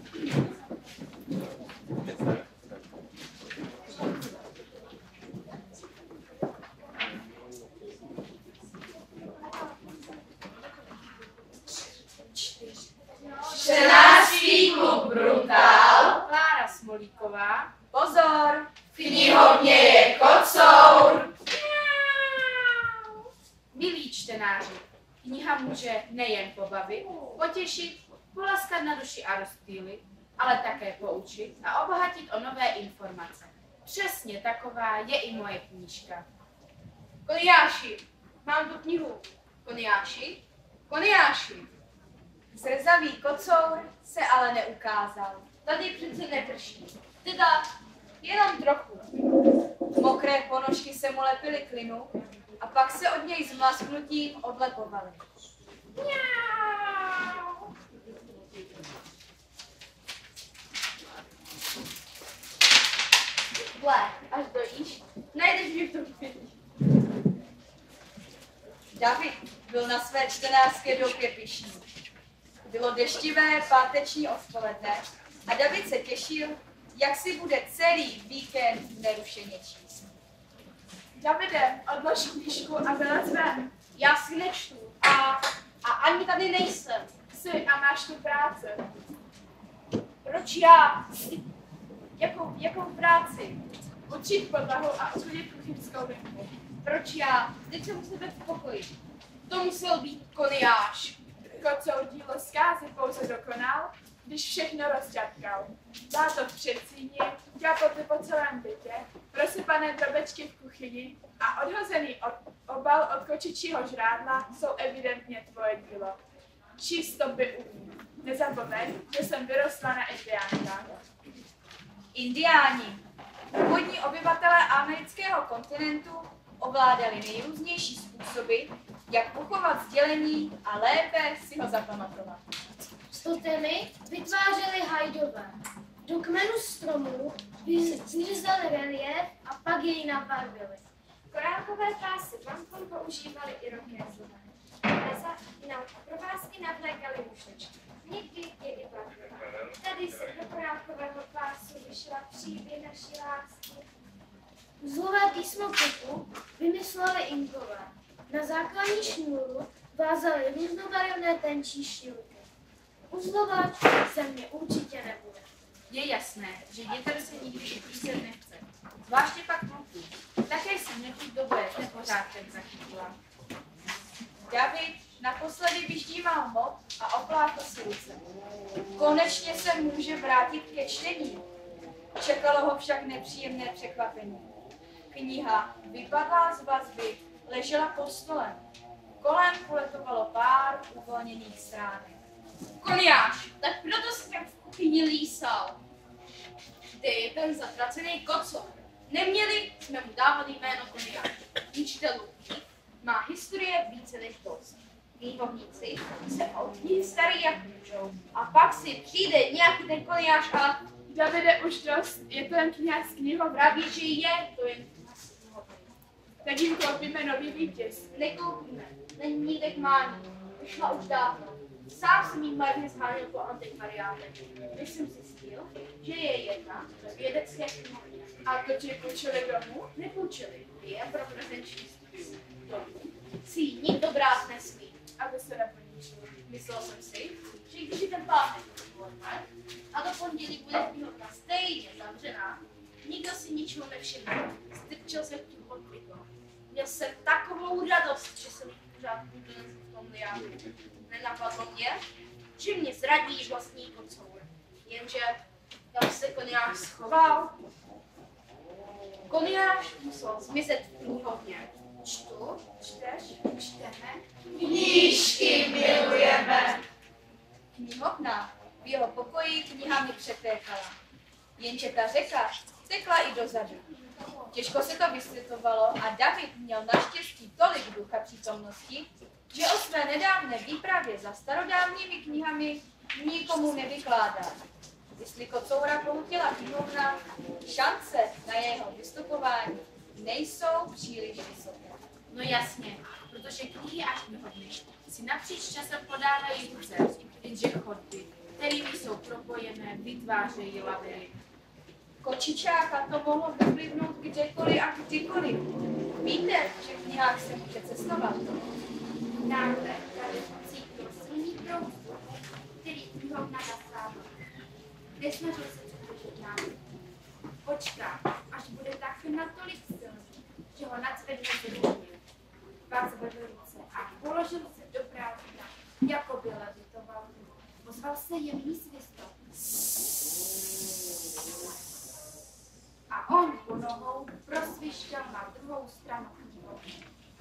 Čtenářský klub Bruntál. Klára Smolíková. Pozor, v knihovně je kocour. Milí čtenáři, kniha může nejen pobavit, potěšit, polaskat na duši a rozptýlit, ale také poučit a obohatit o nové informace. Přesně taková je i moje knížka. Koniáši, mám tu knihu. Koniáši? Koniáši. Zrzavý kocour se ale neukázal. Tady přece neprší. Teda jenom trochu. Mokré ponožky se mu lepily k linu a pak se od něj s mlasknutím odlepovaly. Mňau. Ble, až dojíš, najdeš mě v tom pětí. David byl na své čtenářské době pyšný. Bylo deštivé páteční odpoledne a David se těšil, jak si bude celý víkend nerušeně číst. Davide, odlož knížku a vylez ven. Já si nečtu a ani tady nejsem. Jsi a máš tu práci. Proč já? Jakou práci? Učit podlahu a uklidit kuchyňskou linku. Proč já? Teď jsem u sebe v pokoji. To musel být Koniáš. Kocour dílo zkázy pouze dokonal, když všechno rozťatkal. Dá to v předsíni, ďápoty po celém bytě, prosypané drobečky v kuchyni a odhozený obal od kočičího žrádla jsou evidentně tvoje dílo. Číst to by umí. Nezapomeň, že jsem vyrostla na indiánkách. Indiáni. Původní obyvatelé amerického kontinentu ovládali nejrůznější způsoby, jak uchovat sdělení a lépe si ho zapamatovat. Totemy vytvářely hajdové. Do kmenu stromů vyřízali reliéf a pak jej nabarvili. Korálkové pásy vampon používali irokézové. Na provázky navlékali mušličky. Někdy je i barvili. Tady se do korálkového pásu vyšla příběh naší lásky. Uzlové písmo typu vymysleli Inkové. Na základní šňůru vázali různobarevné tenčí šňůrky. Uzlovač se mě určitě nebude. Je jasné, že dětem se nikdy píset nechce. Zvláště pak kluků. Také jsem dnešní době nepořádkem zachytila. David naposledy vyždímal mod a opláchl si ruce. Konečně se může vrátit ke čtení. Čekalo ho však nepříjemné překvapení. Kniha vypadla z vazby, ležela pod stolem. Kolem kuletovalo pár uvolněných stránek. Koniáš, tak proto jsem v kuchyni lísal. Kde je ten zatracený kocour? Neměli jsme mu dávat jméno Koniáš. Učitelů má historie více než dost. Knihovníci se o knihy starají jak můžou. A pak si přijde nějaký ten Koniáš a... Davide, už dost, je to jen kniha z knihovny. Praví, že je to jen kniha z knihovny. Tak jim koupíme nový výtisk. Nekoupíme, není nikde k mání. Vyšla už dávno. Sám jsem jí marně zháněl po antikvariátech, když jsem zjistil, že je jedna ve vědecké knihovně. A to ti půjčili domů? Nepůjčili, je pro prezenční studium. Domů si ji nikdo brát nesmí. Aby se neponičil. Myslel jsem si, že když je ten pátek odpoledne a do pondělí bude knihovna stejně zavřená, nikdo si ničeho nevšiml. Strčil jsem tím pod klito. Měl jsem takovou radost, že jsem pořád v tom liánu. Nenapadlo mě, že mě zradí vlastní kocour. Jenže tam se Koniáš schoval. Koniáš musel zmizet v knihovně. Čtu, čteš, čteme. Knížky milujeme. Knihovna v jeho pokoji knihami přetékala. Jenže ta řeka tekla i dozadu. Těžko se to vysvětlovalo a David měl naštěstí tolik ducha přítomnosti, že o své nedávné výpravě za starodávnými knihami nikomu nevykládal. Jestli kocoura poutila knihovna, šance na jeho vystupování nejsou příliš vysoké. No jasně, protože knihy a knihovny si napříč časem podávají ruce, jenže chodby, kterými jsou propojené, vytvářejí labirint. Kočičáka to mohlo vyplivnout kdekoliv a kdykoliv. Víte, že v knihách se může cestovat. Náhle tady cítil silný proud vzduchu, který knihovna zasáhl. Nesnažil se přidržet námi. Počká, až bude tak natolik silný, že ho nacvedne zrušil. Pak zvedl ruce a položil se do prázdna, jako by levitoval. Ozval se jemný svistok. A on po nohou prosvištěl na druhou stranu knihovny.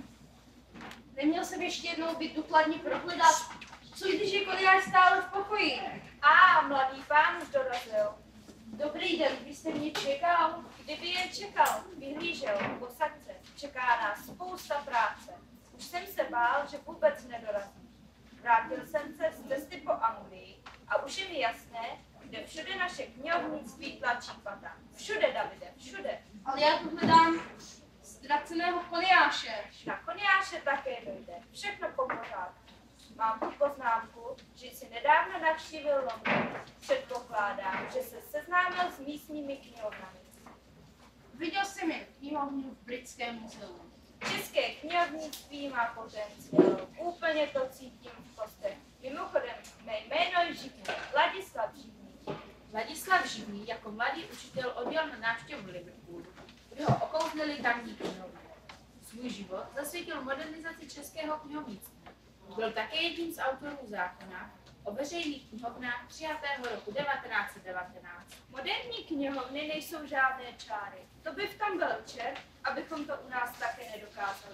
Neměl jsem ještě jednou být důkladně prohledat. Co když je Koliáš stále v pokoji? Mladý pán už dorazil. Dobrý den, vy jste mě čekal? Kdyby jen čekal, vyhlížel, posaďte, čeká nás spousta práce. Už jsem se bál, že vůbec nedorazí. Vrátil jsem se z cesty po Anglii a už je mi jasné, kde všude naše knihovnictví tlačí pata. Všude, Davide, všude. Ale já tu hledám ztraceného Koliáše. Na Koliáše také dojde. Všechno po pořádku. Mám tu poznámku, že jsi nedávno navštívil Londýn. Předpokládám, že se seznámil s místními knihovnami. Viděl jsem je knihovnu v Britském muzeu. České knihovnictví má potenciál. Úplně to cítím v kostech. Mimochodem, mé jméno je Živný. Ladislav Živný. Ladislav Živný jako mladý učitel odjel na návštěvu Liverpoolu, kde ho okouzlili tamní knihovny. Svůj život zasvětil modernizaci českého knihovnictví. Byl také jedním z autorů zákona o veřejných knihovnách přijatého roku 1919. Moderní knihovny nejsou žádné čáry. To by v tom byl čert, abychom to u nás také nedokázali.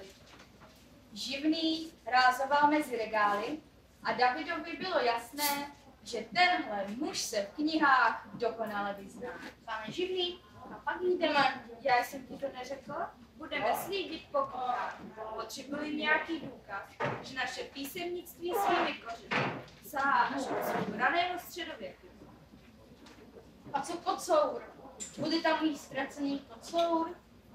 Živný rázoval mezi regály a Davidovi bylo jasné, že tenhle muž se v knihách dokonale vyzná. Pane Živný, a pak jdeme. Já jsem ti to neřekla? Budeme slídit po knihách. Potřebuji nějaký důkaz, že naše písemnictví svými kořeny sahá až do svého raného středověku. A co kocour? Bude tam mít ztracený kocour?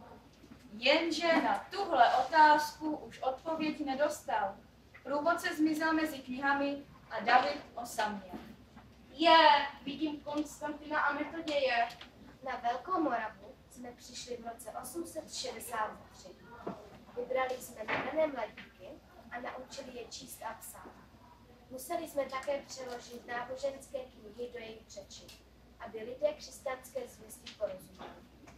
Jenže na tuhle otázku už odpověď nedostal. Průvodce zmizel mezi knihami a David osaměl. Vidím Konstantina a Metoděje. Na Velkou Moravu jsme přišli v roce 863. Vybrali jsme dané mladíky a naučili je číst a psát. Museli jsme také přeložit náboženské knihy do jejich řeči, aby lidé křesťanské zvěsti porozuměli.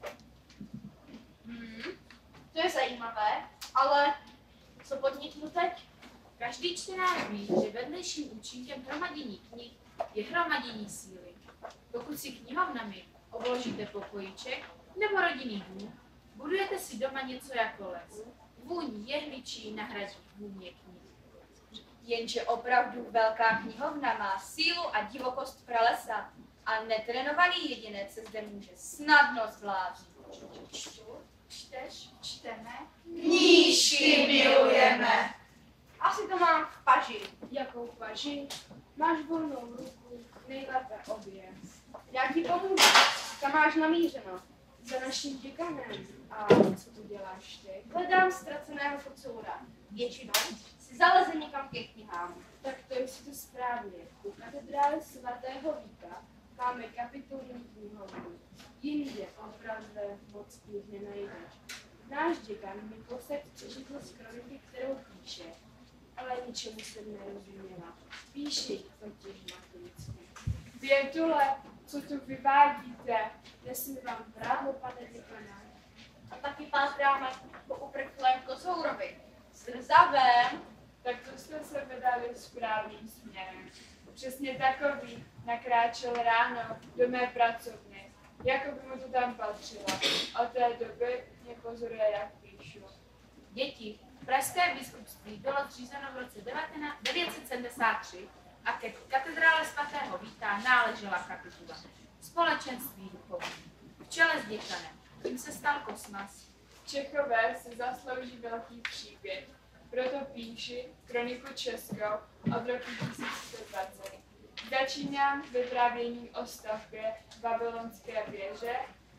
To je zajímavé, ale co podniknu teď? Každý čtenář ví, že vedlejším účinkem hromadění knih je hromadění síly. Pokud si knihovnami obložíte pokojíček nebo rodinný dům, budujete si doma něco jako les. Vůň jehličí nahradí vůně knih. Jenže opravdu velká knihovna má sílu a divokost pralesa a netrénovaný jedinec se zde může snadno zvládnout. Čteš, čteme. Knížky milujeme. Asi to mám v paži. Jakou paži? Máš volnou ruku, nejlépe obě. Já ti pomůžu. Kam máš namířeno? Za naším děkanem. A co tu děláš ty? Hledám ztraceného kocoura. Většinou si zaleze někam ke knihám. Tak to jsi to správně. U katedrály svatého Víta máme kapitulní knihovnu. Jinde opravdu moc knih nenajdeš. Náš děkan mi posed přečetl z kroniky, kterou píše, ale ničemu jsem nerozuměla. Píši totiž maturicky. Větule, co tu vyvádíte? Nesmí vám právo, pane děkana. A taky pátráme po uprchlém kocourovi. Zrzavém. Tak to jsme se vydali správným směrem. Přesně takový nakráčel ráno do mé pracovny, jako by mu to tam patřilo. Od té doby mě pozoruje, jak píšu. Děti, Pražské biskupství bylo zřízeno v roce 973 a ke katedrále svatého Víta náležela kapitula. Společenství duchovní. V čele s děkanem. Tím se stal Kosmas. Čechové si zaslouží velký příběh, proto píši kroniku českou od roku 1120. Začínám vyprávěním o stavbě babylonské věže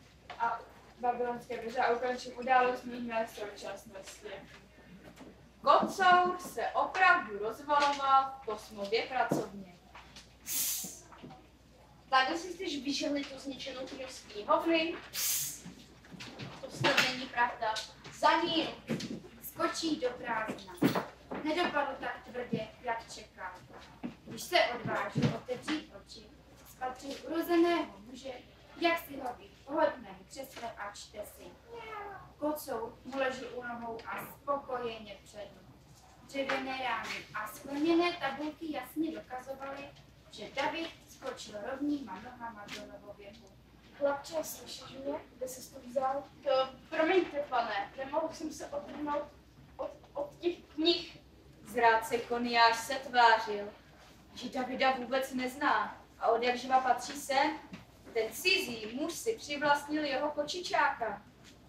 a ukončím událost mé současnosti. Kocour se opravdu rozvaloval v Kosmově pracovně. Takhle si chceš vyžehlit tu zničenou knihu z knihovny? To snad není pravda. Za ním! Skočí do prázdna. Nedopadl tak tvrdě, jak čekal. Když se odvážil otevřít oči, spatřil urozeného muže, jak si hodí v pohodlném křesle a čte si. Kocour mu ležel u nohou a spokojeně předl. Dřevěné rámy a skleněné tabulky jasně dokazovaly, že David skočil rovnýma nohama do novověku. Chlapče, slyšíš mě? Kde jsi to vzal? Promiňte, pane, nemohl jsem se odhrnout od těch knih. Zrádce Koniáš se tvářil, že Davida vůbec nezná a odjakživa patří sem. Ten cizí muž si přivlastnil jeho kočičáka.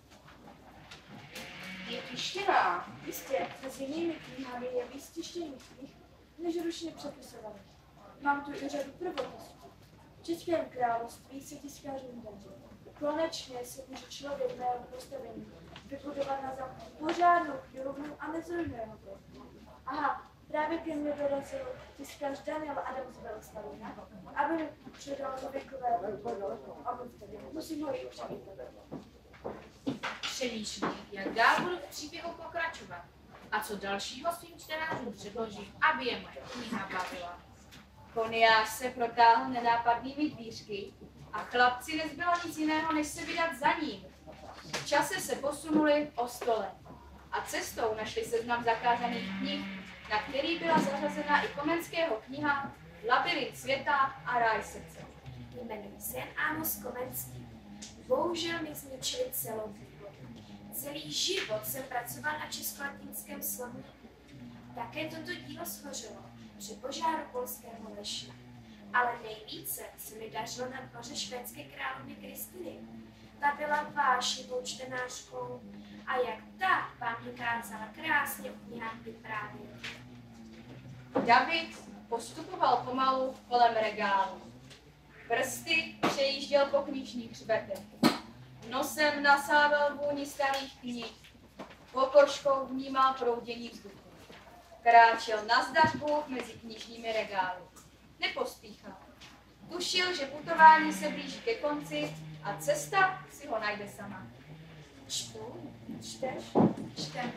Je tištěná. Jistě, mezi jinými knihami je víc tištěných knih, než ručně přepisovaných. Mám tu i řadu prvopisů. V Českém království se tiskařům daří. Konečně se může člověk mého postavení vybudovat na zámku pořádnou knihovnu a nezrujného projektu. Aha, právě ke mně dorazil tiskař Daniel Adam z Veleslavina, aby mi předal nověkové výbory. Omluvte mě, musím ho i přivítat. Přemýšlí, jak dál budu v příběhu pokračovat a co dalšího svým čtenářům předloží, aby je moje kniha bavila. Koniáš se protáhl nenápadnými dvířky a chlapci nezbylo nic jiného, než se vydat za ním. V čase se posunuli o stole a cestou našli seznam zakázaných knih, na který byla zařazena i Komenského kniha Labyrint světa a ráj srdce. Jmenuji se Amos Komenský. Bohužel mi zničili celou výboru. Celý život jsem pracoval na českolatinském slovníku. Také toto dílo schořelo při požáru polského leši. Ale nejvíce se mi dařilo na dvoře švédské královny Kristiny. Ta byla vášnivou čtenářkou a jak ta vám dokázala krásně v knihách vyprávět. David postupoval pomalu kolem regálu. Prsty přejížděl po knižních hřbetech. Nosem nasával vůni starých knih. Pokožkou vnímal proudění vzduchu. Kráčel na zdařbu mezi knižními regály. Nepospíchal. Tušil, že putování se blíží ke konci a cesta si ho najde sama. Čtu? Čteš? Čteme.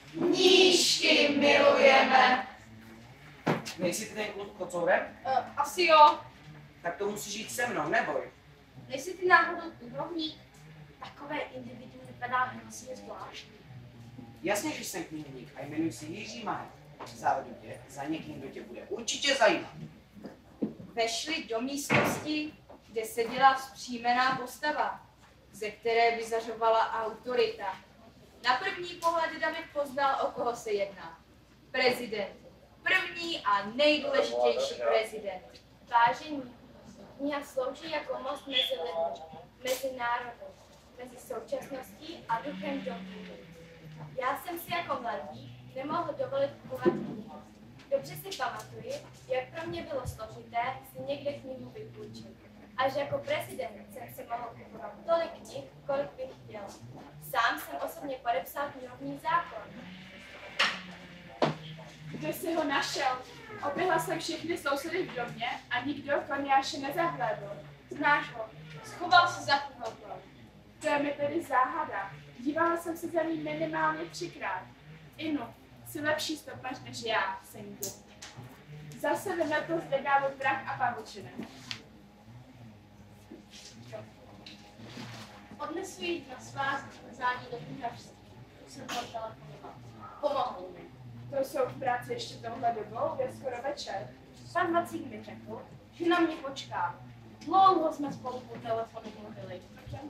Knížky milujeme. Nejsi ty ten kluk kocourem? Asi jo. Tak to musíš jít se mnou, neboj. Nejsi ty náhodou knihovník? Takové individuum vypadá hrozně zvláštní. Jasně, že jsem knihovník a jmenuji se Jiří Mahet. Závedu tě za někým, kdo tě bude určitě zajímat. Vešli do místnosti, kde seděla vzpřímená postava, ze které vyzařovala autorita. Na první pohled David poznal, o koho se jedná. Prezident. První a nejdůležitější prezident. Vážení, kniha slouží jako most mezi lidmi, mezi národy, mezi současností a duchem doby. Já jsem si jako mladý nemohl dovolit kupovat knihu. Dobře si pamatuji, jak pro mě bylo složité si někde knihu vypůjčit. Až jako prezident jsem si mohl kupovat tolik knih, kolik bych chtěl. Sám jsem osobně podepsal knihovní zákon. Kde jsi ho našel? Oběhla jsem všechny sousedy v domě a nikdo Koniáše nezahlédl. Znáš ho? Schoval se za knihovnou. To je mi tedy záhada. Dívala jsem se za ním minimálně 3krát. Inu, jsi lepší stopař než já, synku. Zase vymetl z regálu prach a pavučiny. Odnesu ji na svázání do knihařství. Jsem telefonoval. Pomohl mi. To jsou v práci ještě touhle dobou, je skoro večer. Pan Vacík mi řekl, že na mě počká. Dlouho jsme spolu po telefonu mluvili.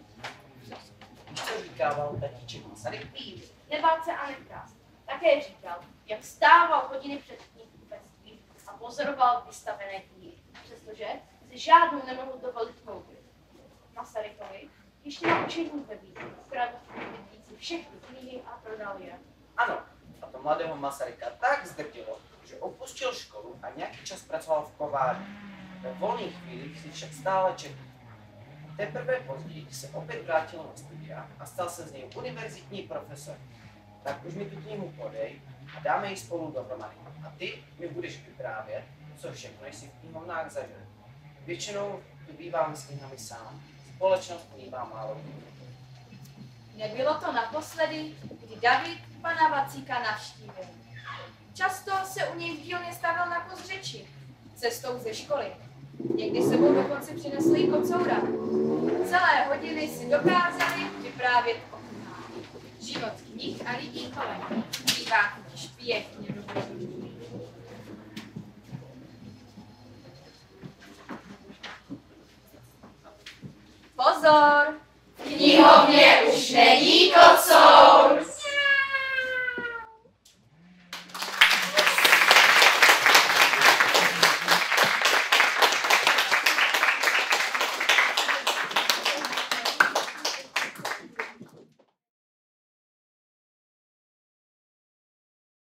Co říkával tatíček Masaryk? Nebát se a nekrást. Také říkal, jak stával hodiny před knihkupectvím a pozoroval vystavené knihy, přestože si žádnou nemohl dovolit koupit. Masarykovi ještě na učení ve Vídni ukradl v knihnici všechny knihy a prodal je. Ano, a to mladého Masaryka tak zdrtilo, že opustil školu a nějaký čas pracoval v kovárně. Ve volných chvílích si však stále četl. Teprve později se opět vrátil na studia a stal se z něj univerzitní profesor. Tak už mi tu knihu podej a dáme ji spolu dohromady. A ty mi budeš vyprávět, co všechno jsi v knihovnách zažil. Většinou tu bývám s knihami sám. Společnost mívá málo lidí. Nebylo to naposledy, kdy David pana Vacíka navštívil. Často se u něj v dílně stavil na kus řeči, cestou ze školy. Někdy sebou dokonce přinesl i kocoura. Celé hodiny si dokázali vyprávět o knihách. Život knih a lidí kolem bývá totiž pěkně dobrodružný. Pozor! V knihovně už není kocour!